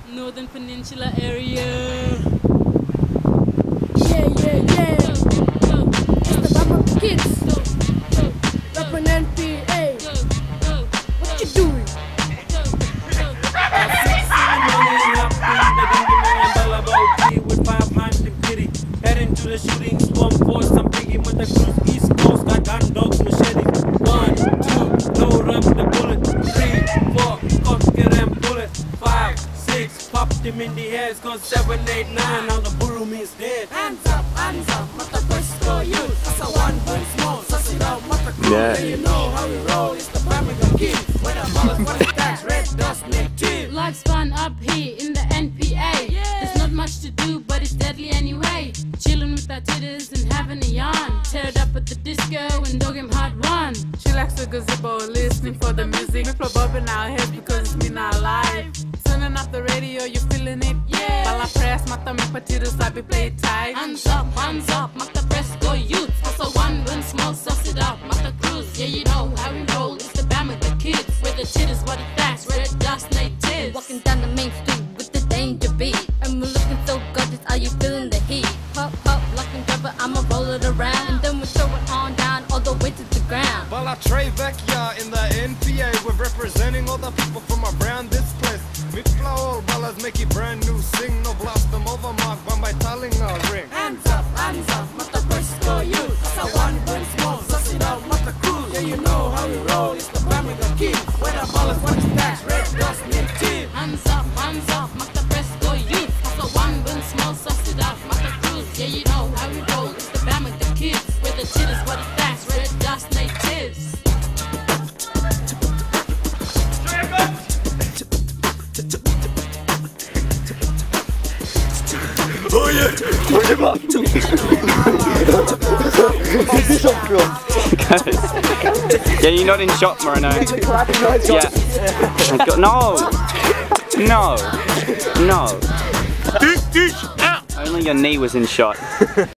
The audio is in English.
Northern Peninsula area. Yeah, yeah, yeah. It's the Bama Kids. Rapping NPA. What you doing? With 500 pity, heading to the shooting storm force. I'm picking with the cruise east coast. Got gun dogs, machete. 1, 2, load up the bullet. 3, 4, cock it and bullet. 5, 6, popped him in the head. Cause 7, 8, 9, now the burro means dead. Hands up, mata Fresco youth. That's a one burn small, suss it out, mata crew. Yeah, you know how we roll. It's the Birmingham Kid. When the ballers want to stacks, red dust, Nick T. Life's fun up here in the NPA. There's not much to do, but it's deadly anyway. Chilling with our titters and having a yarn. Tear it up at the disco and dog him hard one. She likes the gazebo, listening for the music. We play bob in our heads because it's been our life. Turning off the radio, you feeling it? Yeah. While I press, mata me patitos, I be play tight. Hands up, mata Fresco youth. Also one run small, suss it out, mata cruise. Yeah, you know how we roll. It's the band with the kids. Where the titters, what it facts, red dust, natives. Walking down the main street with the danger beat, and we're looking so gorgeous. Are you feeling the heat? Pop, pop, lock and grab it, I'ma roll it around, and then we throw it on down all the way to the ground. Balla Trey Vecchia in the NPA, we're representing all the people from around this place. Mixla all ballas make it brand new, sing no blast them over mark one by telling a ring. Hands up, mata Fresco youth. That's a one burn small, suss it out, mata crew. Yeah, you know how we roll. It's the Birmingham Kid. When the ballers want to stacks, red dust, Nick T. Hands up, mata Fresco youth. Also one run small, suss it out, mata cruise. Yeah, you know how we roll. It's the band with the kids. Where the titters, what it facts, red dust, natives. Yeah, you're not in shot, Moreno. Yeah. No. Only your knee was in shot.